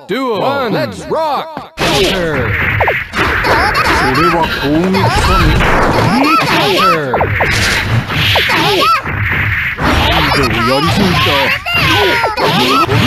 duo. One, let's rock. Counter. それは攻撃かね。 Counter. でもやりすぎた。